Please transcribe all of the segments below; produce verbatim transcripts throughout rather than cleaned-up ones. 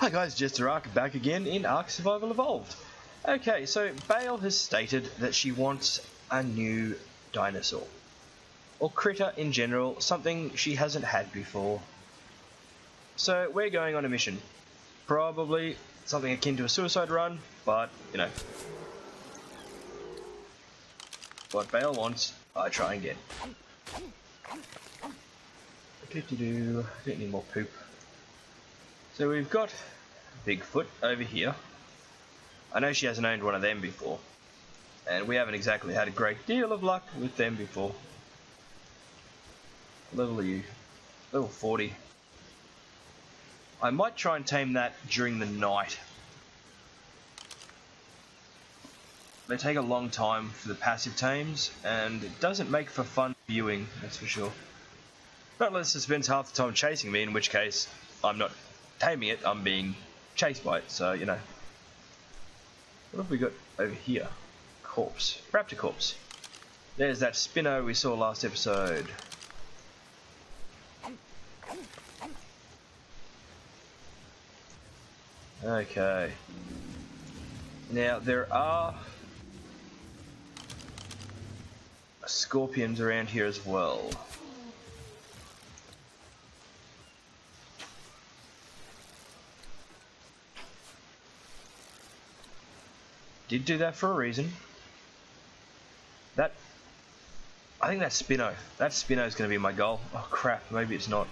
Hi guys, JesterArke back again in Ark Survival Evolved. Okay, so Bale has stated that she wants a new dinosaur. Or critter in general, something she hasn't had before. So we're going on a mission. Probably something akin to a suicide run, but, you know. What Bale wants, I try and get. Do-do-do, don't need more poop. So we've got Bigfoot over here. I know she hasn't owned one of them before, and we haven't exactly had a great deal of luck with them before. Level are you? Level forty. I might try and tame that during the night. They take a long time for the passive tames, and it doesn't make for fun viewing, that's for sure. Not unless it spends half the time chasing me, in which case I'm not taming it, I'm being chased by it, so, you know. What have we got over here? Corpse. Raptor corpse. There's that Spino we saw last episode. Okay. Now, there are scorpions around here as well. Did do that for a reason. That, I think that's Spino. That Spino is going to be my goal. Oh crap, maybe it's not.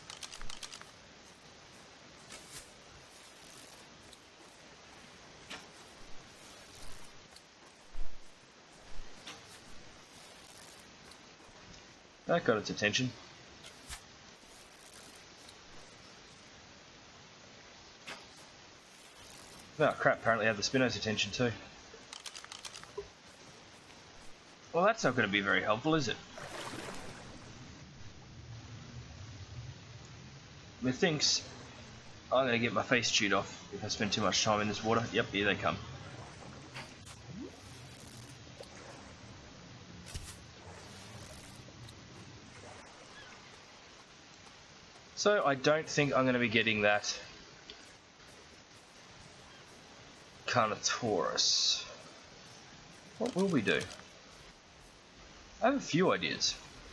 That got its attention. Oh crap, apparently I have the Spino's attention too. Well, that's not going to be very helpful, is it? Methinks I'm going to get my face chewed off if I spend too much time in this water. Yep, here they come. So I don't think I'm going to be getting that Carnotaurus. What will we do? I have a few ideas.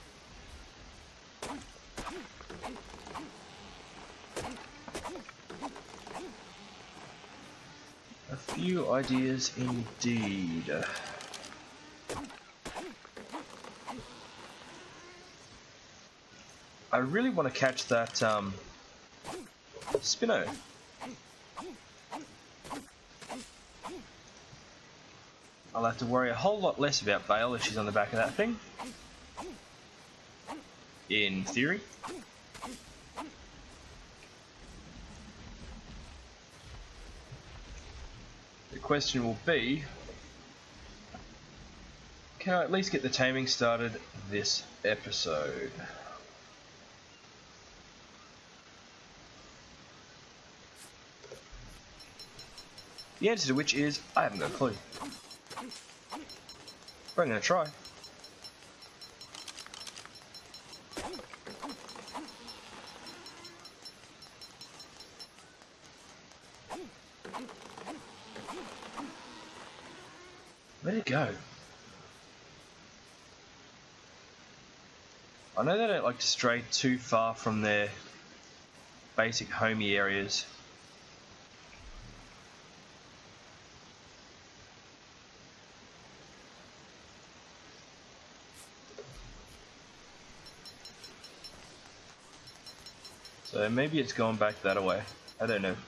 A few ideas indeed. I really want to catch that um, Spino. I'll have to worry a whole lot less about Bale if she's on the back of that thing. In theory. The question will be, can I at least get the taming started this episode? The answer to which is, I haven't got a clue. But I'm going to try. Where'd it go? I know they don't like to stray too far from their basic homey areas. So maybe it's going back that way. I don't know.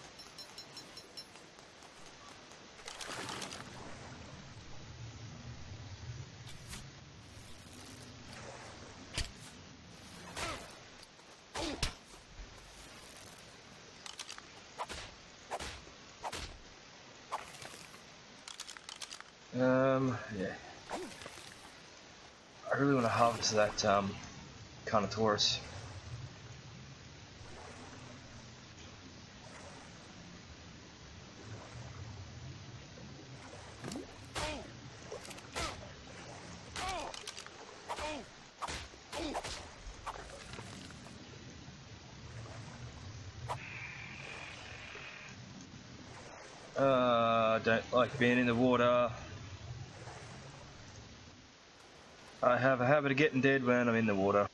Um, yeah. I really want to harvest that um, Carnotaurus. Uh, don't like being in the water. I have a habit of getting dead when I'm in the water.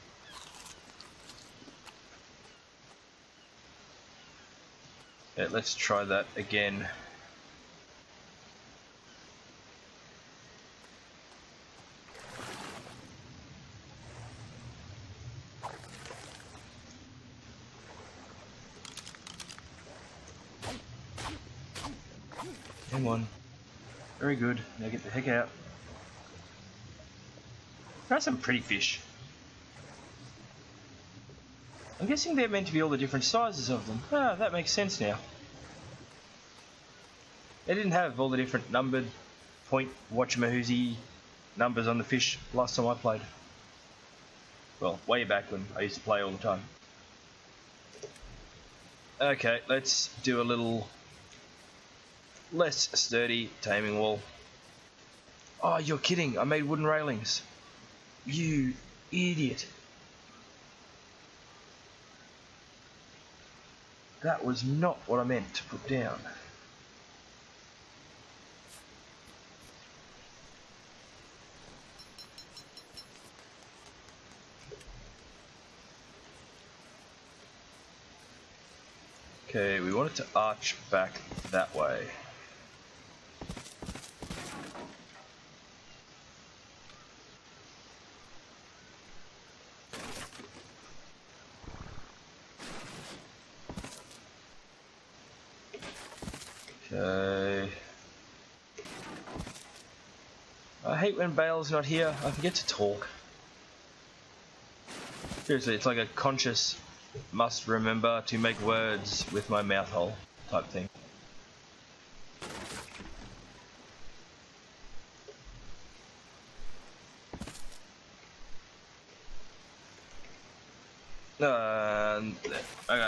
Yeah, let's try that again. Come on. Very good. Now get the heck out. There are some pretty fish. I'm guessing they're meant to be all the different sizes of them. Ah, that makes sense now. They didn't have all the different numbered point whatchamahoozy numbers on the fish last time I played. Well, way back when I used to play all the time. Okay, let's do a little less sturdy taming wall. Oh, you're kidding. I made wooden railings. You idiot. That was not what I meant to put down. Okay, we want it to arch back that way. Okay. I hate when Bale's not here. I forget to talk. Seriously, it's like a conscious must remember to make words with my mouth hole type thing. Uh, okay.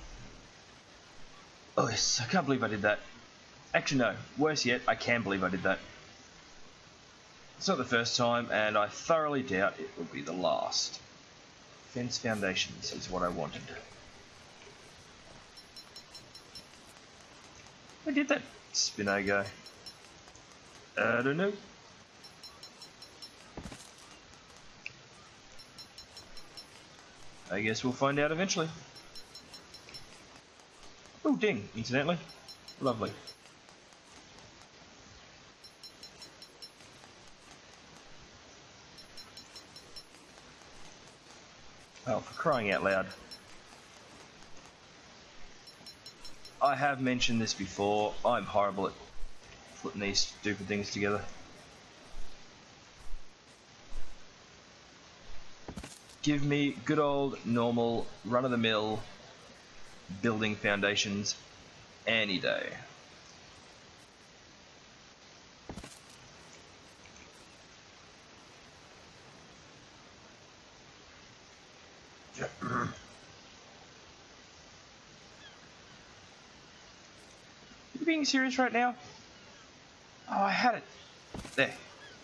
Oh yes, I can't believe I did that. Actually no, worse yet, I can believe I did that. It's not the first time, and I thoroughly doubt it will be the last. Fence foundations is what I wanted. Where did that Spino go? I don't know. I guess we'll find out eventually. Oh, ding, incidentally. Lovely. Oh, for crying out loud. I have mentioned this before, I'm horrible at putting these stupid things together. Give me good old, normal, run-of-the-mill building foundations any day. You being serious right now? Oh, I had it. There.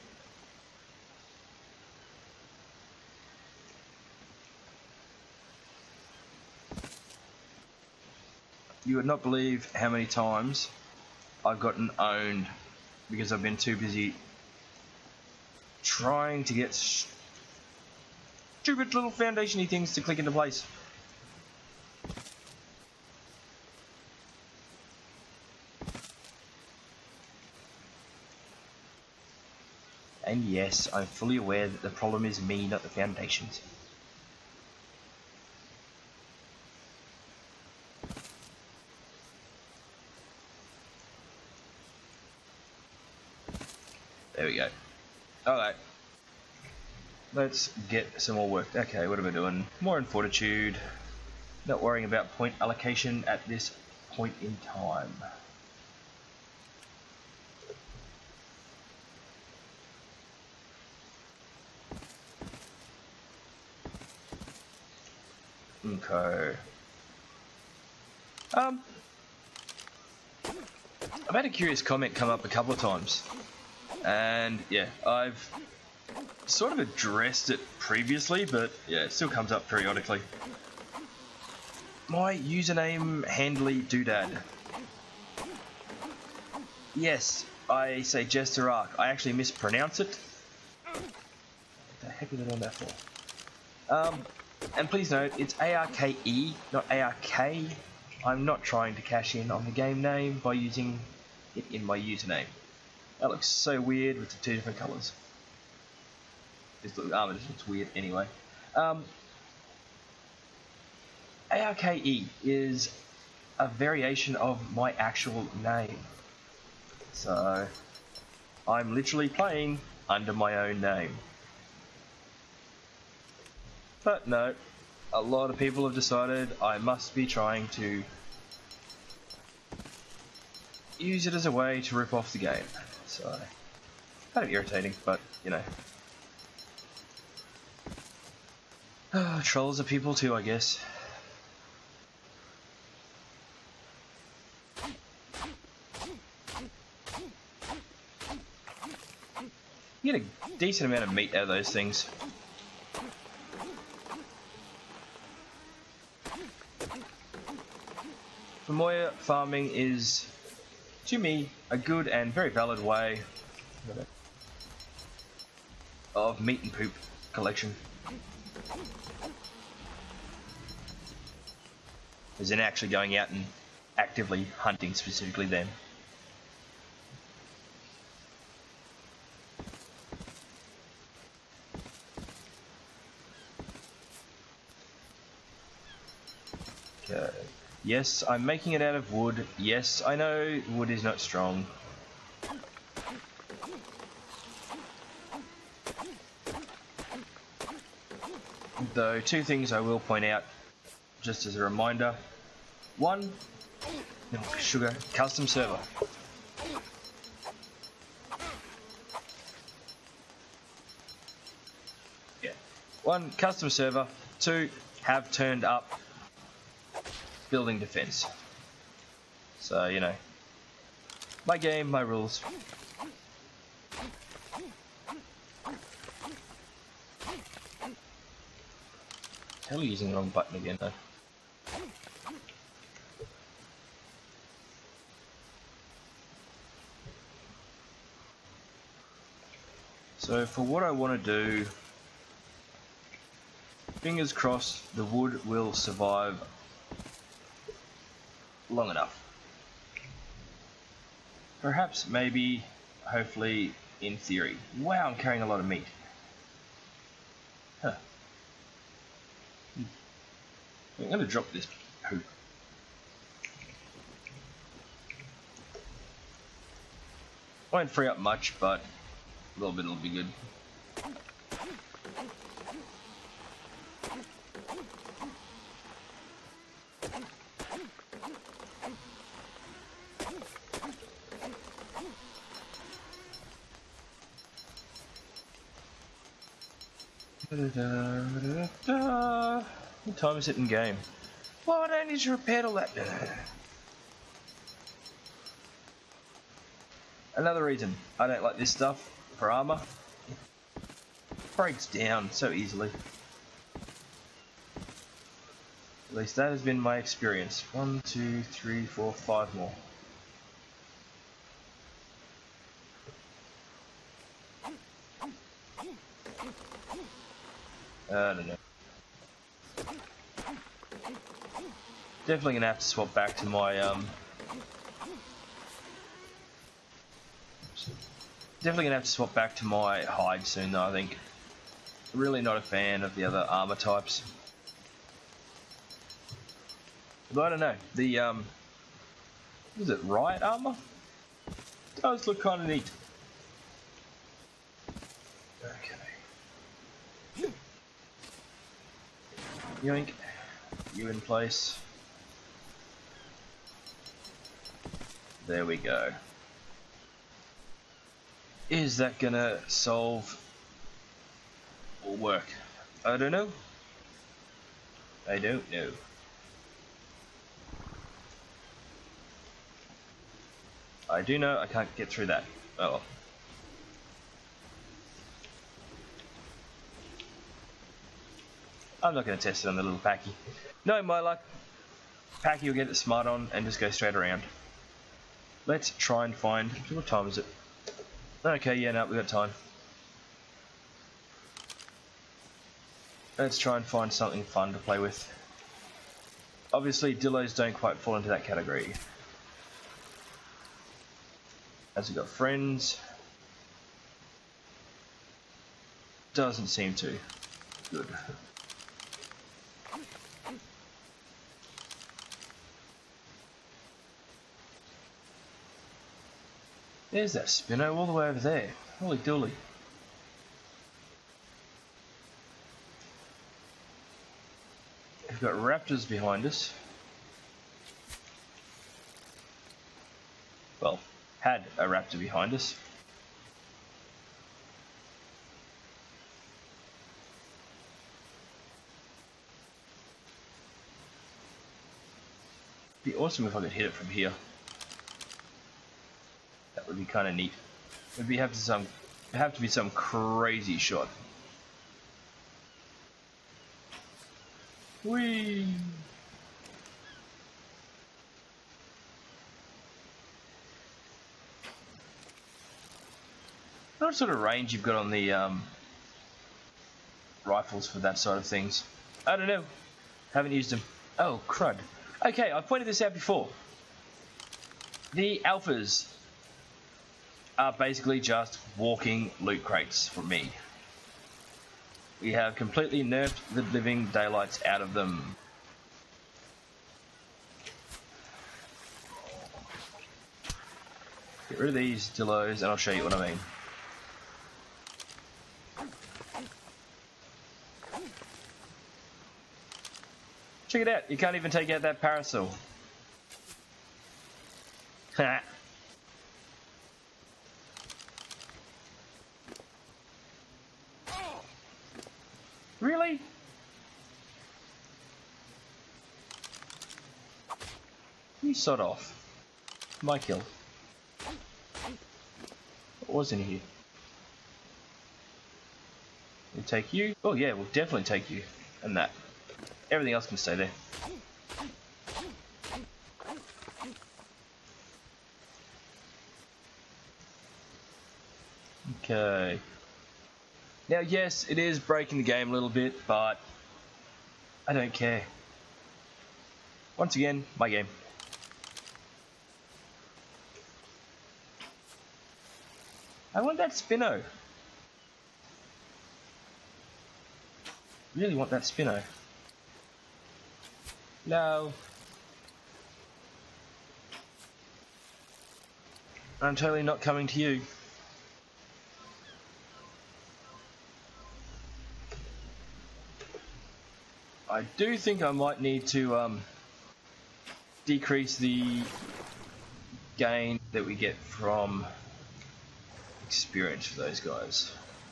You would not believe how many times I've gotten owned because I've been too busy trying to get stupid little foundation-y things to click into place. And yes, I'm fully aware that the problem is me, not the foundations. There we go. Alright. Let's get some more work. Okay, what am I doing? More in fortitude. Not worrying about point allocation at this point in time. Okay. Um, I've had a curious comment come up a couple of times, and yeah, I've sort of addressed it previously, but yeah, it still comes up periodically. My username handly doodad. Yes, I say JesterArke. I actually mispronounce it. What the heck is it on that for? Um, and please note, it's A R K E, not A R K. I'm not trying to cash in on the game name by using it in my username. That looks so weird with the two different colours. This look, armor just looks weird anyway. Um, A R K E is a variation of my actual name. So, I'm literally playing under my own name. But no, a lot of people have decided I must be trying to use it as a way to rip off the game. So, kind of irritating, but you know. Oh, trolls are people too, I guess. You get a decent amount of meat out of those things. Famoya farming is, to me, a good and very valid way of meat and poop collection. As in actually going out and actively hunting specifically them. Okay. Yes, I'm making it out of wood. Yes, I know wood is not strong. Though, two things I will point out, just as a reminder. One, milk, sugar, custom server. Yeah. One, custom server. Two, have turned up building defense. So, you know, my game, my rules. Hell, using the wrong button again though. So for what I want to do, fingers crossed the wood will survive long enough. Perhaps, maybe, hopefully, in theory. Wow, I'm carrying a lot of meat. Huh. I'm going to drop this poop. Won't free up much, but a little bit will be good. What time is it in game? Well, I don't need to repair all that. Another reason I don't like this stuff for armor. It breaks down so easily. At least that has been my experience. One, two, three, four, five more. I don't know. Definitely gonna have to swap back to my um. Definitely gonna have to swap back to my hide soon, though. I think. Really not a fan of the other armor types. But I don't know. The um. Is it riot armor? Does look kind of neat. Okay. Yoink. You in place. There we go. Is that gonna solve or work? I don't know. I don't know. I do know I can't get through that. Oh well. I'm not going to test it on the little Packy. No, my luck. Packy will get it smart on and just go straight around. let's try and find... What time is it? Okay, yeah, no, we've got time. Let's try and find something fun to play with. Obviously, dillos don't quite fall into that category. Has it got friends? Doesn't seem to. Good. There's that Spino all the way over there. Holy dooly. We've got raptors behind us. Well, had a raptor behind us. It'd be awesome if I could hit it from here. That would be kind of neat. It'd be have to some have to be some crazy shot. Whee! What sort of range you've got on the um, rifles for that sort of things? I don't know. Haven't used them. Oh, crud. Okay, I've pointed this out before. The alphas are basically just walking loot crates for me. We have completely nerfed the living daylights out of them. Get rid of these dillos and I'll show you what I mean. Check it out, you can't even take out that parasol. Ha! Really? You sod off. My kill. What was in here? We'll take you. Oh yeah, we'll definitely take you. And that. Everything else can stay there. Okay. Now, yes, it is breaking the game a little bit, but I don't care. Once again, my game. I want that Spino. Really want that Spino. No. I'm totally not coming to you. I do think I might need to um, decrease the gain that we get from experience for those guys.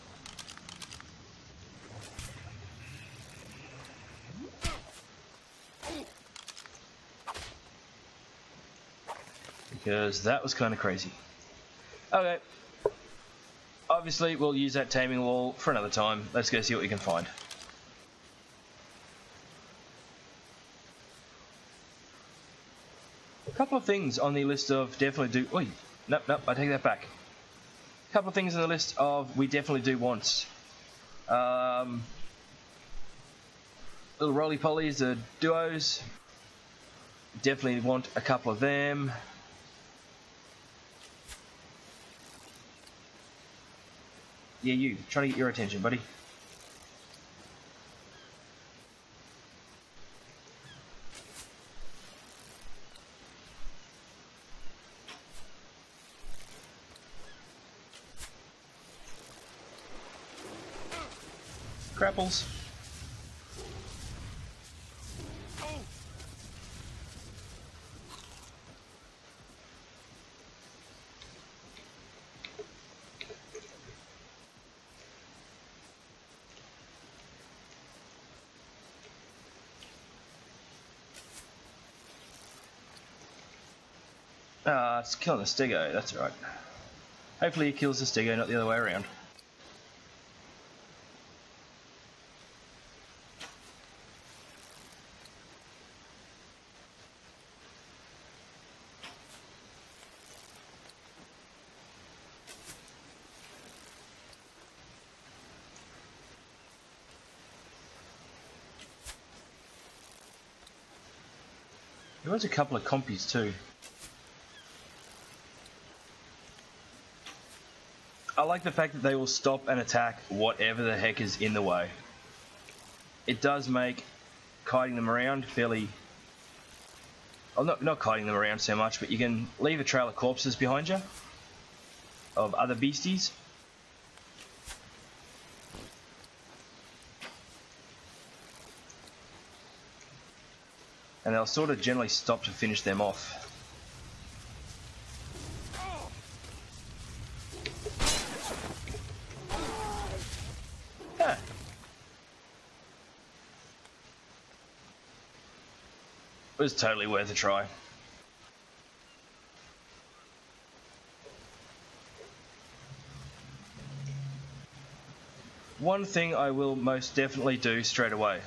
Because that was kind of crazy. Okay. Obviously, we'll use that taming wall for another time. Let's go see what we can find. A couple of things on the list of definitely do... Oi, nope, nope, I take that back. A couple of things on the list of we definitely do want. Um, little roly-polies, the duos. Definitely want a couple of them. Yeah, you. Trying to get your attention, buddy. Grapples. Ah, it's killing the stego, that's alright. Hopefully it kills the stego, not the other way around. There was a couple of compies too. I like the fact that they will stop and attack whatever the heck is in the way. It does make kiting them around fairly... Well, not, not kiting them around so much, but you can leave a trail of corpses behind you of other beasties. And they'll sort of generally stop to finish them off. Huh. It was totally worth a try. One thing I will most definitely do straight away.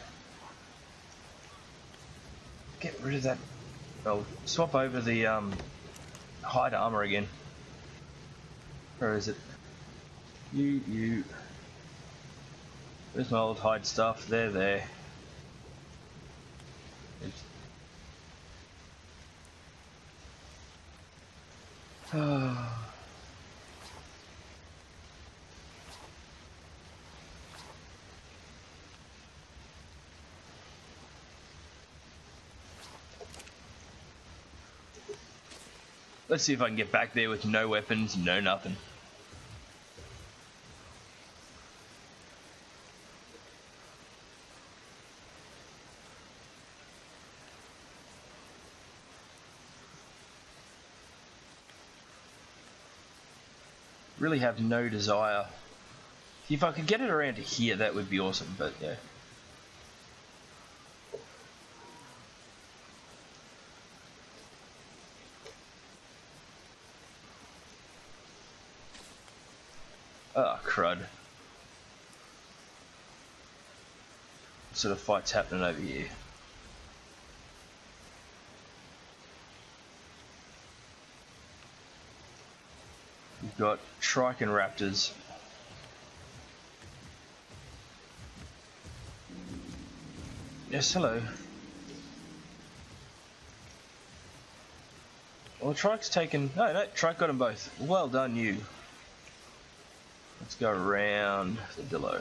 Get rid of that. I'll swap over the um, hide armor again. Where is it? You, you. There's my old hide stuff. There, there. Let's see if I can get back there with no weapons, no nothing. Really have no desire. If I could get it around to here, that would be awesome, but yeah. Oh, crud. What sort of fight's happening over here? We've got Trike and Raptors. Yes, hello. Well, Trike's taken... No, no, Trike got them both. Well done, you. Let's go around the Dillo.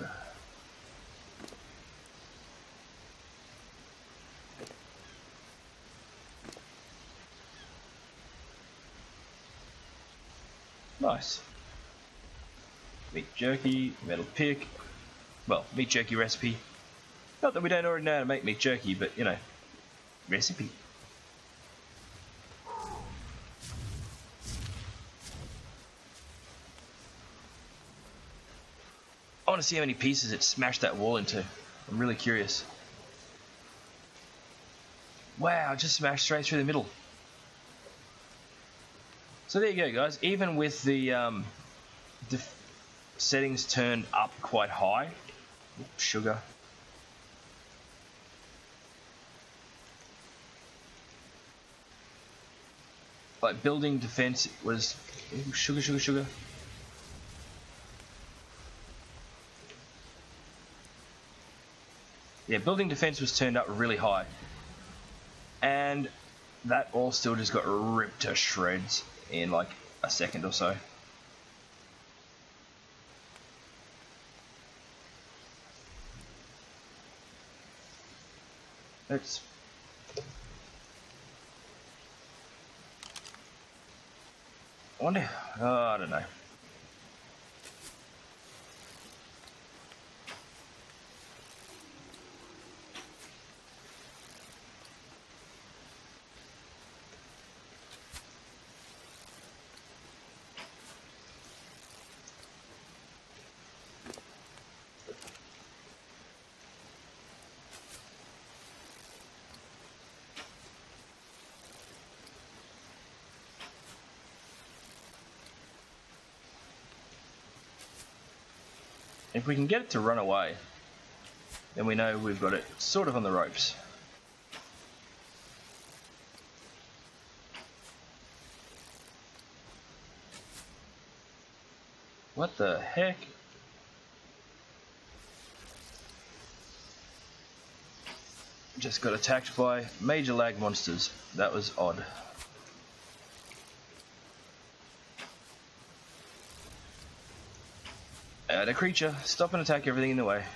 Nice. Meat jerky, metal pick. Well, meat jerky recipe. Not that we don't already know how to make meat jerky, but you know, recipe. I want to see how many pieces it smashed that wall into. I'm really curious. Wow, just smashed straight through the middle. So there you go, guys. Even with the um, the settings turned up quite high. Oops, sugar. Like building defense was ooh, sugar, sugar, sugar. Yeah, building defense was turned up really high. And that all still just got ripped to shreds in like a second or so. Let's... I wonder... Oh, I don't know. If we can get it to run away, then we know we've got it sort of on the ropes. What the heck? just got attacked by major lag monsters. That was odd. Add a creature, stop and attack everything in the way.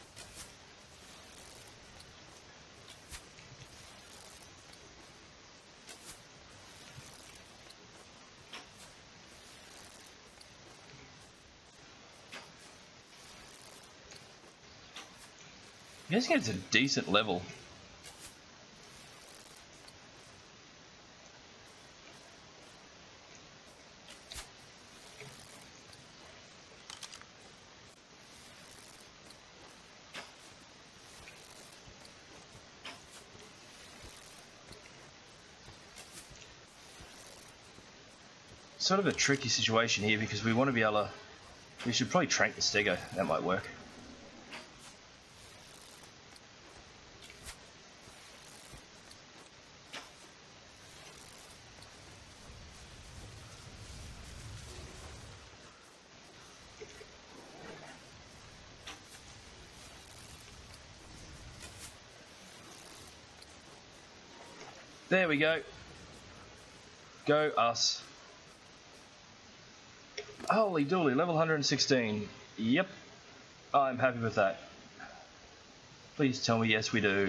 I guess it's a decent level. Sort of a tricky situation here because we want to be able to. We should probably trank the stego. That might work. There we go. Go us. Holy dooly, level one hundred sixteen. Yep. I'm happy with that. Please tell me yes we do.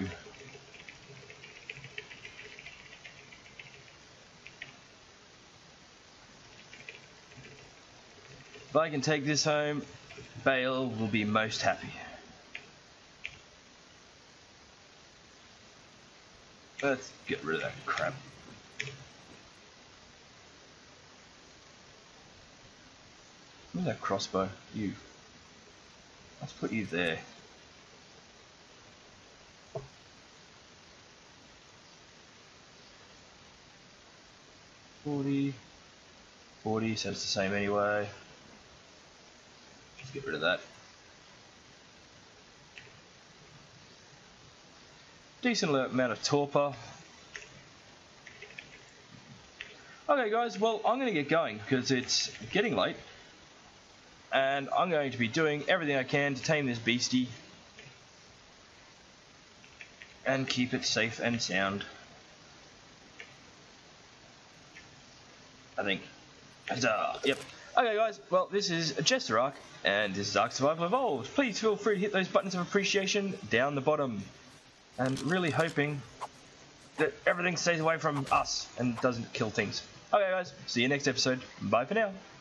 If I can take this home, Bale will be most happy. Let's get rid of that crap. Where's that crossbow? You. Let's put you there. Forty. Forty, so it's the same anyway. Let's get rid of that. Decent amount of torpor. Okay guys, well I'm going to get going because it's getting late and I'm going to be doing everything I can to tame this beastie and keep it safe and sound. I think. Huzzah. Yep. Okay guys, well this is JesterArke and this is Ark Survival Evolved. Please feel free to hit those buttons of appreciation down the bottom. And really hoping that everything stays away from us and doesn't kill things. Okay guys, see you next episode. Bye for now.